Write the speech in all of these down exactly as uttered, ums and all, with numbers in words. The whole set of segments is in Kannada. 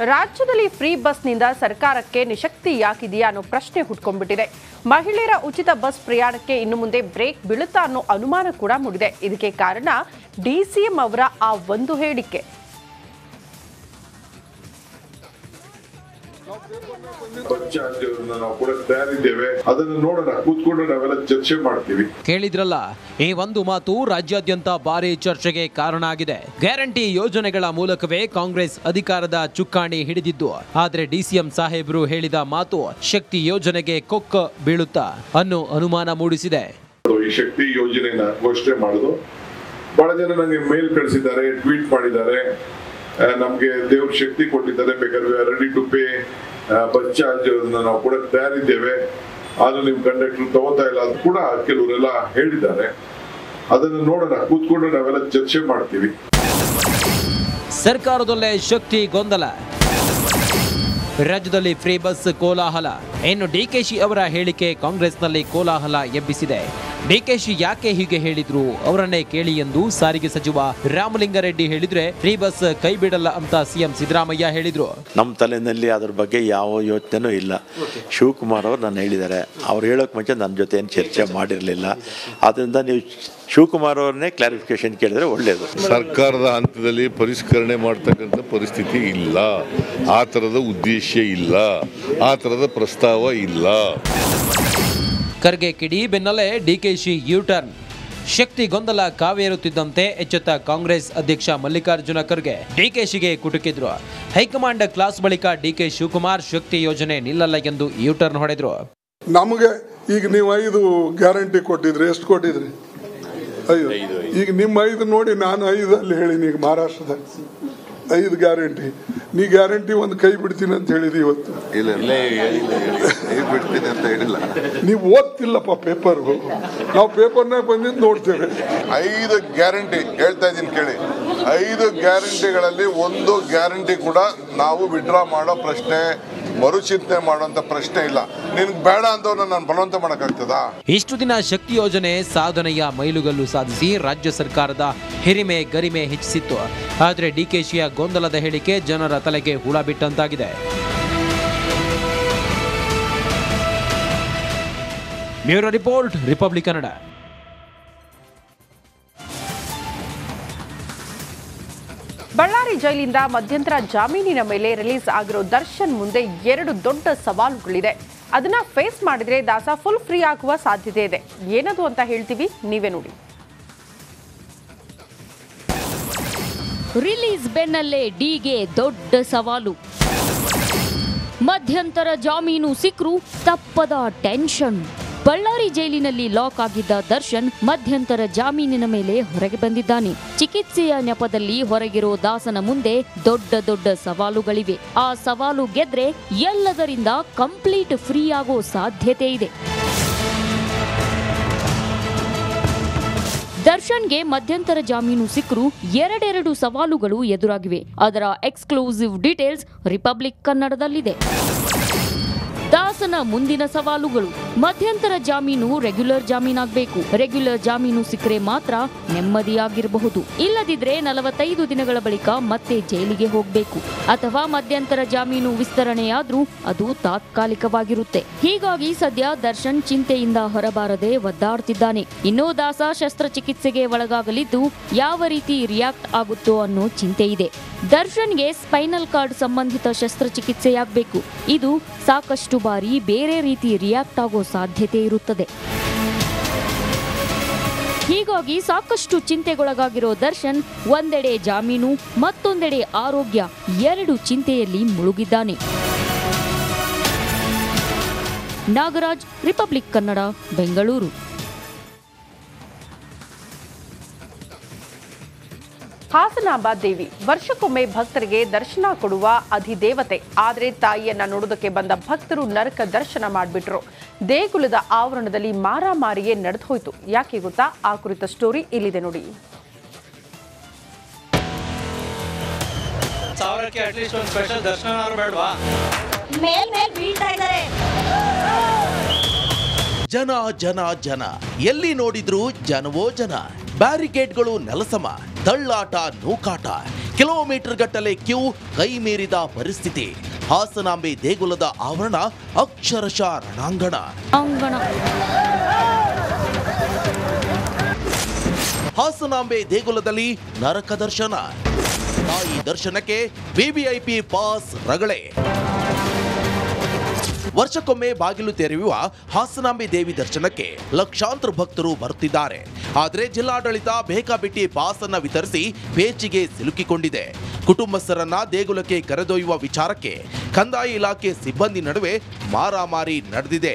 ರಾಜ್ಯದಲ್ಲಿ ಫ್ರೀ ಬಸ್ನಿಂದ ಸರ್ಕಾರಕ್ಕೆ ನಿಶಕ್ತಿ ಯಾಕಿದೆಯಾ ಅನ್ನೋ ಪ್ರಶ್ನೆ ಹುಟ್ಕೊಂಡ್ಬಿಟ್ಟಿದೆ. ಮಹಿಳೆಯರ ಉಚಿತ ಬಸ್ ಪ್ರಯಾಣಕ್ಕೆ ಇನ್ನು ಮುಂದೆ ಬ್ರೇಕ್ ಬೀಳುತ್ತಾ ಅನ್ನೋ ಅನುಮಾನ ಕೂಡ ಮೂಡಿದೆ. ಇದಕ್ಕೆ ಕಾರಣ ಡಿಸಿಎಂ ಅವರ ಆ ಒಂದು ಹೇಳಿಕೆ. ಕೇಳಿದ್ರಲ್ಲ, ಈ ಒಂದು ಮಾತು ರಾಜ್ಯಾದ್ಯಂತ ಭಾರಿ ಚರ್ಚೆಗೆ ಕಾರಣ ಆಗಿದೆ. ಗ್ಯಾರಂಟಿ ಯೋಜನೆಗಳ ಮೂಲಕವೇ ಕಾಂಗ್ರೆಸ್ ಅಧಿಕಾರದ ಚುಕ್ಕಾಣಿ ಹಿಡಿದಿದ್ದು, ಆದ್ರೆ ಡಿಸಿಎಂ ಸಾಹೇಬರು ಹೇಳಿದ ಮಾತು ಶಕ್ತಿ ಯೋಜನೆಗೆ ಕೊಕ್ಕ ಬೀಳುತ್ತಾ ಅನ್ನೋ ಅನುಮಾನ ಮೂಡಿಸಿದೆ. ಈ ಶಕ್ತಿ ಯೋಜನೆನ ಘೋಷಣೆ ಮಾಡೋದು ಬಹಳ ಜನ ನನಗೆ ಮೇಲ್ ಕಳಿಸಿದ್ದಾರೆ, ಟ್ವೀಟ್ ಮಾಡಿದ್ದಾರೆ. ನಮ್ಗೆ ದೇವ್ರ ಶಕ್ತಿ ಕೊಟ್ಟಿದ್ದಾರೆ, ಬೇಕಾದ್ರೆ ready to pay bus charge ನಾವು ಕೂಡ ತಯಾರಿದ್ದೇವೆ, ಆದ್ರೂ ನಿಮ್ ಕಂಡಕ್ಟರ್ ತಗೋತಾ ಇಲ್ಲ ಅದು ಕೂಡ ಕೆಲವರೆಲ್ಲ ಹೇಳಿದ್ದಾರೆ. ಅದನ್ನು ನೋಡೋಣ, ಕೂತ್ಕೊಂಡು ನಾವೆಲ್ಲ ಚರ್ಚೆ ಮಾಡ್ತೀವಿ. ಸರ್ಕಾರದಲ್ಲೇ ಶಕ್ತಿ ಗೊಂದಲ, ರಾಜ್ಯದಲ್ಲಿ ಫ್ರೀ ಬಸ್ ಕೋಲಾಹಲ. ಇನ್ನು ಡಿಕೆಶಿ ಅವರ ಹೇಳಿಕೆ ಕಾಂಗ್ರೆಸ್ನಲ್ಲಿ ಕೋಲಾಹಲ ಎಬ್ಬಿಸಿದೆ. ಡಿಕೆಶಿ ಯಾಕೆ ಹೀಗೆ ಹೇಳಿದ್ರು ಅವರನ್ನೇ ಕೇಳಿ ಎಂದು ಸಾರಿಗೆ ಸಚಿವ ರಾಮಲಿಂಗಾರೆಡ್ಡಿ ಹೇಳಿದ್ರೆ, ಫ್ರೀ ಬಸ್ ಕೈ ಬಿಡಲ್ಲ ಅಂತ ಸಿಎಂ ಸಿದ್ದರಾಮಯ್ಯ ಹೇಳಿದ್ರು. ನಮ್ಮ ತಲೆಯಲ್ಲಿ ಅದ್ರ ಬಗ್ಗೆ ಯಾವ ಯೋಚನೆನೂ ಇಲ್ಲ. ಶಿವಕುಮಾರ್ ಅವರು ನಾನು ಹೇಳಿದ್ದಾರೆ, ಅವ್ರು ಹೇಳೋಕೆ ಮುಂಚೆ ನನ್ನ ಜೊತೆ ಏನು ಚರ್ಚೆ ಮಾಡಿರಲಿಲ್ಲ. ಆದ್ದರಿಂದ ನೀವು ಶಿವಕುಮಾರ್ ಅವ್ರನ್ನೇ ಕ್ಲಾರಿಫಿಕೇಶನ್ ಕೇಳಿದ್ರೆ ಒಳ್ಳೆಯದು. ಸರ್ಕಾರದ ಹಂತದಲ್ಲಿ ಪರಿಷ್ಕರಣೆ ಮಾಡ್ತಕ್ಕಂಥ ಪರಿಸ್ಥಿತಿ ಇಲ್ಲ, ಆ ಥರದ ಉದ್ದೇಶ ಇಲ್ಲ, ಆ ಥರದ ಪ್ರಸ್ತಾವ ಇಲ್ಲ. ಖರ್ಗೆ ಕಿಡಿ ಬೆನ್ನಲ್ಲೇ ಡಿಕೆಶಿ ಯು ಟರ್ನ್. ಶಕ್ತಿ ಗೊಂದಲ ಕಾವೇರುತ್ತಿದ್ದಂತೆ ಎಚ್ಚೆತ್ತ ಕಾಂಗ್ರೆಸ್ ಅಧ್ಯಕ್ಷ ಮಲ್ಲಿಕಾರ್ಜುನ ಖರ್ಗೆ ಡಿಕೆಶಿಗೆ ಕುಟುಕಿದ್ರು. ಹೈಕಮಾಂಡ್ ಕ್ಲಾಸ್ ಬಳಿಕ ಡಿಕೆ ಶಿವಕುಮಾರ್ ಶಕ್ತಿ ಯೋಜನೆ ನಿಲ್ಲಲ್ಲ ಎಂದು ಯು ಟರ್ನ್ ಹೊಡೆದ್ರು. ನಮಗೆ ಈಗ ನೀವು ಐದು ಗ್ಯಾರಂಟಿ ಕೊಟ್ಟಿದ್ರಿ, ಎಷ್ಟು ಕೊಟ್ಟಿದ್ರಿ? ಐದು. ಈಗ ನಿಮ್ಮ ಐದು ನೋಡಿ ನಾನು ಐದು ಅಲ್ಲಿ ಹೇಳಿನಿ. ಈಗ ಮಹಾರಾಷ್ಟ್ರದ ಐದು ಗ್ಯಾರಂಟಿ, ನೀ ಗ್ಯಾರಂಟಿ ಒಂದು ಕೈ ಬಿಡ್ತೀನಿ ಅಂತ ಹೇಳಿದಿ ಇವತ್ತು. ನೀವು ಓದ್ತಿಲ್ಲಪ್ಪ ಪೇಪರ್, ನಾವು ಪೇಪರ್ನಾಗ ಬಂದಿದ್ದು ನೋಡ್ತೇವೆ. ಐದು ಗ್ಯಾರಂಟಿ ಹೇಳ್ತಾ ಇದ್ದೀನಿ ಕೇಳಿ. ಐದು ಗ್ಯಾರಂಟಿಗಳಲ್ಲಿ ಒಂದು ಗ್ಯಾರಂಟಿ ಕೂಡ ನಾವು ವಿಡ್ರಾ ಮಾಡೋ ಪ್ರಶ್ನೆ, ಮರುಚಿಂತನೆ ಮಾಡುವಂತ ಪ್ರಶ್ನೆ ಇಲ್ಲ. ನಿನ್ಗೆ ಬೇಡ ಅಂತವ್ರನ್ನ ನಾನು ಬಲವಂತ ಮಾಡಕ್ಕಾಗ್ತದ? ಇಷ್ಟು ದಿನ ಶಕ್ತಿ ಯೋಜನೆ ಸಾಧನೆಯ ಮೈಲುಗಲ್ಲು ಸಾಧಿಸಿ ರಾಜ್ಯ ಸರ್ಕಾರದ ಹಿರಿಮೆ ಗರಿಮೆ ಹೆಚ್ಚಿಸಿತ್ತು. ಆದರೆ ಡಿಕೆಶಿಯ ಗೊಂದಲದ ಹೇಳಿಕೆ ಜನರ ತಲೆಗೆ ಹುಳ ಬಿಟ್ಟಂತಾಗಿದೆ. Bureau report, Republic Kannada. Ballari ಜೈಲಿಂದ ಮಧ್ಯಂತರ ಜಾಮೀನಿನ ಮೇಲೆ ರಿಲೀಸ್ ಆಗಿರೋ ದರ್ಶನ್ ಮುಂದೆ ಎರಡು ದೊಡ್ಡ ಸವಾಲುಗಳಿದೆ. ಅದನ್ನ ಫೇಸ್ ಮಾಡಿದ್ರೆ ದಾಸ ಫುಲ್ ಫ್ರೀ ಆಗುವ ಸಾಧ್ಯತೆ ಇದೆ. ಏನದು ಅಂತ ಹೇಳ್ತೀವಿ, ನೀವೇ ನೋಡಿ. ರಿಲೀಸ್ ಬೆನ್ನಲ್ಲೇ ಡಿಗೆ ದೊಡ್ಡ ಸವಾಲು. ಮಧ್ಯಂತರ ಜಾಮೀನು ಸಿಕ್ಕರೂ ತಪ್ಪದ ಟೆನ್ಷನ್. ಬಳ್ಳಾರಿ ಜೈಲಿನಲ್ಲಿ ಲಾಕ್ ಆಗಿದ್ದ ದರ್ಶನ್ ಮಧ್ಯಂತರ ಜಾಮೀನಿನ ಮೇಲೆ ಹೊರಗೆ ಬಂದಿದ್ದಾನೆ. ಚಿಕಿತ್ಸೆಯ ನೆಪದಲ್ಲಿ ಹೊರಗಿರೋ ದಾಸನ ಮುಂದೆ ದೊಡ್ಡ ದೊಡ್ಡ ಸವಾಲುಗಳಿವೆ. ಆ ಸವಾಲು ಗೆದ್ರೆ ಎಲ್ಲದರಿಂದ ಕಂಪ್ಲೀಟ್ ಫ್ರೀ ಆಗೋ ಸಾಧ್ಯತೆ ಇದೆ. ದರ್ಶನ್ಗೆ ಮಧ್ಯಂತರ ಜಾಮೀನು ಸಿಕ್ಕರೂ ಎರಡೆರಡು ಸವಾಲುಗಳು ಎದುರಾಗಿವೆ. ಅದರ ಎಕ್ಸ್ಕ್ಲೂಸಿವ್ ಡೀಟೇಲ್ಸ್ ರಿಪಬ್ಲಿಕ್ ಕನ್ನಡದಲ್ಲಿದೆ. ದಾಸನ ಮುಂದಿನ ಸವಾಲುಗಳು: ಮಧ್ಯಂತರ ಜಾಮೀನು ರೆಗ್ಯುಲರ್ ಜಾಮೀನಾಗಬೇಕು. ರೆಗ್ಯುಲರ್ ಜಾಮೀನು ಸಿಕ್ಕರೆ ಮಾತ್ರ ನೆಮ್ಮದಿಯಾಗಿರಬಹುದು. ಇಲ್ಲದಿದ್ರೆ ನಲವತ್ತೈದು ದಿನಗಳ ಬಳಿಕ ಮತ್ತೆ ಜೈಲಿಗೆ ಹೋಗಬೇಕು. ಅಥವಾ ಮಧ್ಯಂತರ ಜಾಮೀನು ವಿಸ್ತರಣೆಯಾದ್ರೂ ಅದು ತಾತ್ಕಾಲಿಕವಾಗಿರುತ್ತೆ. ಹೀಗಾಗಿ ಸದ್ಯ ದರ್ಶನ್ ಚಿಂತೆಯಿಂದ ಹೊರಬಾರದೆ ಒದ್ದಾಡ್ತಿದ್ದಾನೆ. ಇನ್ನು ದಾಸ ಶಸ್ತ್ರಚಿಕಿತ್ಸೆಗೆ ಒಳಗಾಗಲಿದ್ದು ಯಾವ ರೀತಿ ರಿಯಾಕ್ಟ್ ಆಗುತ್ತೋ ಅನ್ನೋ ಚಿಂತೆ ಇದೆ. ದರ್ಶನ್ಗೆ ಸ್ಪೈನಲ್ ಕಾರ್ಡ್ ಸಂಬಂಧಿತ ಶಸ್ತ್ರಚಿಕಿತ್ಸೆಯಾಗಬೇಕು. ಇದು ಸಾಕಷ್ಟು ಬಾರಿ ಬೇರೆ ರೀತಿ ರಿಯಾಕ್ಟ್ ಆಗೋ ಸಾಧ್ಯತೆ ಇರುತ್ತದೆ. ಹೀಗಾಗಿ ಸಾಕಷ್ಟು ಚಿಂತೆಗೊಳಗಾಗಿರೋ ದರ್ಶನ್ ಒಂದೆಡೆ ಜಾಮೀನು, ಮತ್ತೊಂದೆಡೆ ಆರೋಗ್ಯ, ಎರಡು ಚಿಂತೆಯಲ್ಲಿ ಮುಳುಗಿದ್ದಾನೆ. ನಾಗರಾಜ್, ರಿಪಬ್ಲಿಕ್ ಕನ್ನಡ, ಬೆಂಗಳೂರು. ಹಾಸನಾಂಬ ದೇವಿ ವರ್ಷಕ್ಕೊಮ್ಮೆ ಭಕ್ತರಿಗೆ ದರ್ಶನ ಕೊಡುವ ಅಧಿದೇವತೆ. ಆದರೆ ತಾಯಿಯನ್ನ ನೋಡೋದಕ್ಕೆ ಬಂದ ಭಕ್ತರು ನರಕ ದರ್ಶನ ಮಾಡಿಬಿಟ್ರು. ದೇಗುಲದ ಆವರಣದಲ್ಲಿ ಮಾರಾಮಾರಿಯೇ ನಡೆದು ಹೋಯಿತು. ಯಾಕೆ ಗೊತ್ತಾ? ಆ ಕುರಿತ ಸ್ಟೋರಿ ಇಲ್ಲಿದೆ ನೋಡಿ. ಜನ ಜನ ಜನ, ಎಲ್ಲಿ ನೋಡಿದ್ರು ಜನವೋ ಜನ. ಬ್ಯಾರಿಕೇಡ್ಗಳು ನೆಲಸಮ, ತಳ್ಳಾಟ ನೂಕಾಟ, ಕಿಲೋಮೀಟರ್ ಗಟ್ಟಲೆ ಕ್ಯೂ, ಕೈ ಮೀರಿದ ಪರಿಸ್ಥಿತಿ. ಹಾಸನಾಂಬೆ ದೇಗುಲದ ಆವರಣ ಅಕ್ಷರಶಃ ರಣಾಂಗಣ. ಅಂಗಣ ಹಾಸನಾಂಬೆ ದೇಗುಲದಲ್ಲಿ ನರಕ ದರ್ಶನ. ತಾಯಿ ದರ್ಶನಕ್ಕೆ ವಿವಿಐಪಿ ಪಾಸ್ ರಗಳೆ. ವರ್ಷಕ್ಕೊಮ್ಮೆ ಬಾಗಿಲು ತೆರೆಯುವ ಹಾಸನಾಂಬೆ ದೇವಿ ದರ್ಶನಕ್ಕೆ ಲಕ್ಷಾಂತರ ಭಕ್ತರು ಬರುತ್ತಿದ್ದಾರೆ. ಆದರೆ ಜಿಲ್ಲಾಡಳಿತ ಬೇಕಾಬಿಟ್ಟಿ ಪಾಸ್ ಅನ್ನ ವಿತರಿಸಿ ಪೇಚಿಗೆ ಸಿಲುಕಿಕೊಂಡಿದೆ. ಕುಟುಂಬಸ್ಥರನ್ನ ದೇಗುಲಕ್ಕೆ ಕರೆದೊಯ್ಯುವ ವಿಚಾರಕ್ಕೆ ಕಂದಾಯ ಇಲಾಖೆ ಸಿಬ್ಬಂದಿ ನಡುವೆ ಮಾರಾಮಾರಿ ನಡೆದಿದೆ.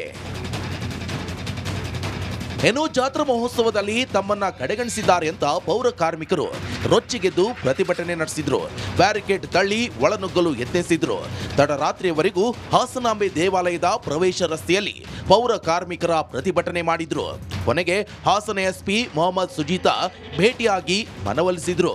ಏನೋ ಜಾತ್ರಾ ಮಹೋತ್ಸವದಲ್ಲಿ ತಮ್ಮನ್ನ ಕಡೆಗಣಿಸಿದ್ದಾರೆ ಅಂತ ಪೌರ ಕಾರ್ಮಿಕರು ರೊಚ್ಚಿಗೆದ್ದು ಪ್ರತಿಭಟನೆ ನಡೆಸಿದ್ರು. ಬ್ಯಾರಿಕೇಡ್ ತಳ್ಳಿ ಒಳನುಗ್ಗಲು ಯತ್ನಿಸಿದ್ರು. ತಡರಾತ್ರಿಯವರೆಗೂ ಹಾಸನಾಂಬೆ ದೇವಾಲಯದ ಪ್ರವೇಶ ರಸ್ತೆಯಲ್ಲಿ ಪೌರ ಕಾರ್ಮಿಕರ ಪ್ರತಿಭಟನೆ ಮಾಡಿದ್ರು. ಕೊನೆಗೆ ಹಾಸನ ಎಸ್ಪಿ ಮೊಹಮ್ಮದ್ ಸುಜೀತಾ ಭೇಟಿಯಾಗಿ ಮನವೊಲಿಸಿದ್ರು.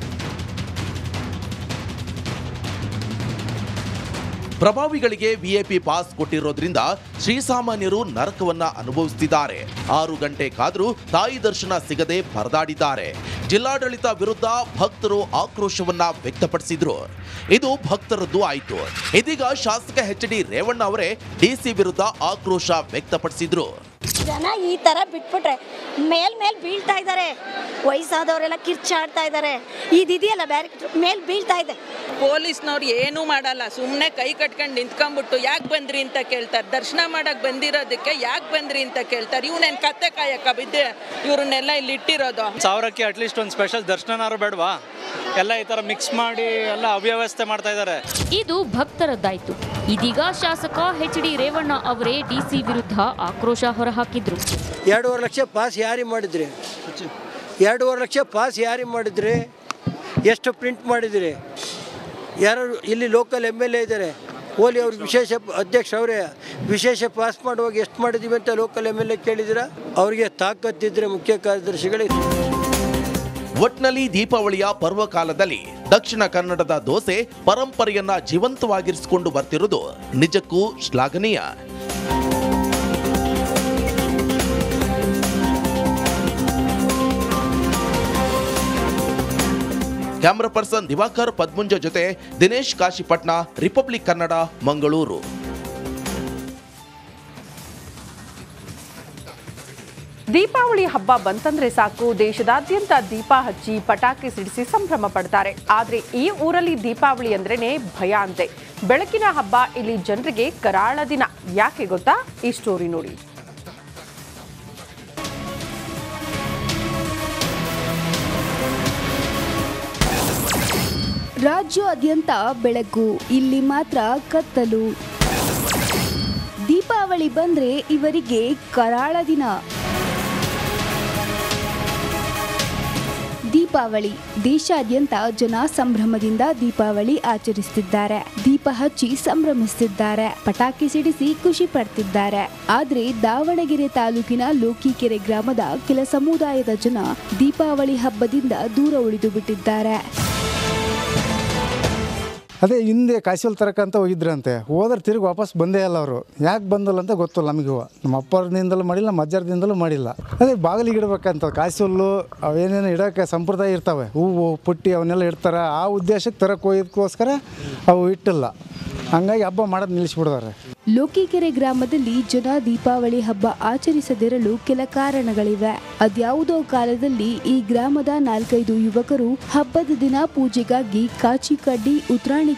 ಪ್ರಭಾವಿಗಳಿಗೆ ವಿಐಪಿ ಪಾಸ್ ಕೊಟ್ಟಿರೋದ್ರಿಂದ ಶ್ರೀಸಾಮಾನ್ಯರು ನರಕವನ್ನ ಅನುಭವಿಸುತ್ತಿದ್ದಾರೆ. ಆರು ಗಂಟೆ ಕಾದ್ರೂ ತಾಯಿ ದರ್ಶನ ಸಿಗದೆ ಪರದಾಡಿದ್ದಾರೆ. ಜಿಲ್ಲಾಡಳಿತ ವಿರುದ್ಧ ಭಕ್ತರು ಆಕ್ರೋಶವನ್ನ ವ್ಯಕ್ತಪಡಿಸಿದ್ರು. ಇದು ಭಕ್ತರದ್ದು ಆಯಿತು. ಇದೀಗ ಶಾಸಕ ಎಚ್ ಡಿ ರೇವಣ್ಣ ಅವರೇ ಡಿಸಿ ವಿರುದ್ಧ ಆಕ್ರೋಶ ವ್ಯಕ್ತಪಡಿಸಿದ್ರು. ಜನ ಈ ತರ ಬಿಟ್ಬಿಟ್ರೆ ಮೇಲ್ ಮೇಲ್ ಬೀಳ್ತಾ ಇದ್ದಾರೆ. ವಯಸ್ಸಾದವರೆಲ್ಲ ಕಿರ್ಚಾಡ್ತಾ ಇದ್ದಾರೆ. ಇದಿದೆಯಲ್ಲ ಬ್ಯಾರಿಕೇಡ್ ಮೇಲ್ ಬೀಳ್ತಾ ಇದೆ. ಪೊಲೀಸ್ನವ್ರು ಏನೂ ಮಾಡಲ್ಲ, ಸುಮ್ಮನೆ ಕೈ ಕಟ್ಕೊಂಡು ನಿಂತ್ಕೊಂಡ್ಬಿಟ್ಟು ಯಾಕೆ ಬಂದ್ರಿ ಅಂತ ಕೇಳ್ತಾರೆ. ದರ್ಶನ ಮಾಡಕ್ ಬಂದಿರೋದಕ್ಕೆ ಯಾಕೆ ಬಂದ್ರಿ ಅಂತ ಕೇಳ್ತಾರೆ. ಇವನೇನ್ ಕತ್ತೆ ಕಾಯಕ್ಕ ಬಿದ್ದೆ ಇವ್ರನ್ನೆಲ್ಲ ಇಲ್ಲಿ ಇಟ್ಟಿರೋದು. ಸಾವಿರಕ್ಕೆ ಅಟ್ಲೀಸ್ಟ್ ಒಂದು ಸ್ಪೆಷಲ್ ದರ್ಶನನಾರು ಬೇಡವಾ? ಎಲ್ಲ ಈ ತರ ಮಿಕ್ಸ್ ಮಾಡಿ ಎಲ್ಲ ಅವ್ಯವಸ್ಥೆ ಮಾಡ್ತಾ ಇದ್ದಾರೆ. ಇದು ಭಕ್ತರದ್ದಾಯ್ತು. ಇದೀಗ ಶಾಸಕ ಎಚ್ ಡಿ ರೇವಣ್ಣ ಅವರೇ ಡಿಸಿ ವಿರುದ್ಧ ಆಕ್ರೋಶ ಹೊರಹಾಕಿದ್ರು. ಎರಡೂವರೆ ಲಕ್ಷ ಪಾಸ್ ಯಾರಿ ಮಾಡಿದ್ರಿ? ಎರಡೂವರೆ ಲಕ್ಷ ಪಾಸ್ ಯಾರಿ ಮಾಡಿದ್ರಿ? ಎಷ್ಟು ಪ್ರಿಂಟ್ ಮಾಡಿದ್ರಿ? ಯಾರು ಇಲ್ಲಿ ಲೋಕಲ್ ಎಮ್ ಎಲ್ ಎ ಇದ್ದಾರೆ, ಓಲಿ ಅವ್ರ ವಿಶೇಷ ಅಧ್ಯಕ್ಷ ಅವರೇ, ವಿಶೇಷ ಪಾಸ್ ಮಾಡುವಾಗ ಎಷ್ಟು ಮಾಡಿದ್ದೀವಿ ಅಂತ ಲೋಕಲ್ ಎಮ್ ಎಲ್ ಎ ಕೇಳಿದಿರಾ? ಅವರಿಗೆ ತಾಕತ್ತಿದ್ರೆ ಮುಖ್ಯ ಕಾರ್ಯದರ್ಶಿಗಳಿಗೆ. ಒಟ್ನಲ್ಲಿ ದೀಪಾವಳಿಯ ಪರ್ವಕಾಲದಲ್ಲಿ ದಕ್ಷಿಣ ಕನ್ನಡದ ದೋಸೆ ಪರಂಪರೆಯನ್ನ ಜೀವಂತವಾಗಿರಿಸಿಕೊಂಡು ಬರ್ತಿರುವುದು ನಿಜಕ್ಕೂ ಶ್ಲಾಘನೀಯ. ಕ್ಯಾಮರಾ ಪರ್ಸನ್ ದಿವಾಕರ್ ಪದ್ಮುಂಜ ಜೊತೆ ದಿನೇಶ್ ಕಾಶಿಪಟ್ನ, ರಿಪಬ್ಲಿಕ್ ಕನ್ನಡ, ಮಂಗಳೂರು. ದೀಪಾವಳಿ ಹಬ್ಬ ಬಂತಂದ್ರೆ ಸಾಕು ದೇಶದಾದ್ಯಂತ ದೀಪ ಹಚ್ಚಿ ಪಟಾಕಿ ಸಿಡಿಸಿ ಸಂಭ್ರಮ ಪಡ್ತಾರೆ. ಆದ್ರೆ ಈ ಊರಲ್ಲಿ ದೀಪಾವಳಿ ಅಂದ್ರೇನೆ ಭಯ ಅಂತೆ. ಬೆಳಕಿನ ಹಬ್ಬ, ಇಲ್ಲಿ ಜನರಿಗೆ ಕರಾಳ ದಿನ. ಯಾಕೆ ಗೊತ್ತಾ? ಈ ಸ್ಟೋರಿ ನೋಡಿ. ರಾಜ್ಯಾದ್ಯಂತ ಬೆಳಕು, ಇಲ್ಲಿ ಮಾತ್ರ ಕತ್ತಲು. ದೀಪಾವಳಿ ಬಂದ್ರೆ ಇವರಿಗೆ ಕರಾಳ ದಿನ. ದೀಪಾವಳಿ ದೇಶಾದ್ಯಂತ ಜನ ಸಂಭ್ರಮದಿಂದ ದೀಪಾವಳಿ ಆಚರಿಸುತ್ತಿದ್ದಾರೆ. ದೀಪ ಹಚ್ಚಿ ಸಂಭ್ರಮಿಸುತ್ತಿದ್ದಾರೆ, ಪಟಾಕಿ ಸಿಡಿಸಿ ಖುಷಿ ಪಡ್ತಿದ್ದಾರೆ. ಆದ್ರೆ ದಾವಣಗೆರೆ ತಾಲೂಕಿನ ಲೋಕಿಕೆರೆ ಗ್ರಾಮದ ಕೆಲ ಸಮುದಾಯದ ಜನ ದೀಪಾವಳಿ ಹಬ್ಬದಿಂದ ದೂರ ಉಳಿದು ಬಿಟ್ಟಿದ್ದಾರೆ. ಅದೇ ಹಿಂದೆ ಕಾಯಿಸಲ್ ತರಕಂತ ಹೋಗಿದ್ರಂತೆ, ಹೋದ್ರೆ ತಿರುಗಿ ವಾಪಸ್ ಬಂದೇ ಇಲ್ಲ ಅವರು. ಯಾಕೆ ಬಂದಲ್ಲ ಅಂತ ಗೊತ್ತಿಲ್ಲ ನಮಗೂ. ನಮ್ಮ ಅಪ್ಪರದಿಂದಲೂ ಮಾಡಿಲ್ಲ, ನಮ್ಮ ಅಜ್ಜರದಿಂದಲೂ ಮಾಡಿಲ್ಲ. ಅದೇ ಬಾಗಿಲಿಗೆ ಇಡಬೇಕಂತ ಕಾಯಿಸಲ್ಲು ಅವೇನೇನು ಇಡೋಕ್ಕೆ ಸಂಪ್ರದಾಯ ಇರ್ತವೆ, ಹೂವು ಪುಟ್ಟಿ ಅವನ್ನೆಲ್ಲ ಇಡ್ತಾರೆ. ಆ ಉದ್ದೇಶಕ್ಕೆ ತರಕ್ಕೆ ಹೋಗೋದಕ್ಕೋಸ್ಕರ ಅವು ಇಟ್ಟಿಲ್ಲ. ಹಂಗಾಗಿ ಹಬ್ಬ ಮಾಡೋದು ನಿಲ್ಲಿಸ್ಬಿಡ್ತಾರೆ. ಲೋಕಿಕೆರೆ ಗ್ರಾಮದಲ್ಲಿ ಜನ ದೀಪಾವಳಿ ಹಬ್ಬ ಆಚರಿಸದಿರಲು ಕೆಲ ಕಾರಣಗಳಿವೆ. ಅದ್ಯಾವುದೋ ಕಾಲದಲ್ಲಿ ಈ ಗ್ರಾಮದ ನಾಲ್ಕೈದು ಯುವಕರು ಹಬ್ಬದ ದಿನ ಪೂಜೆಗಾಗಿ ಕಾಚಿ ಕಡ್ಡಿ, ಉತ್ರಾಣಿ